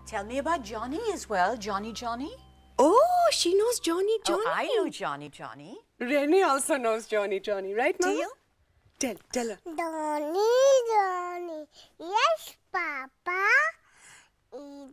Tell me about Johnny as well. Johnny. Oh, she knows Johnny. Oh, I know Johnny. Renee also knows Johnny, right, Mama? Do you? Tell her. Johnny. Yes, Papa.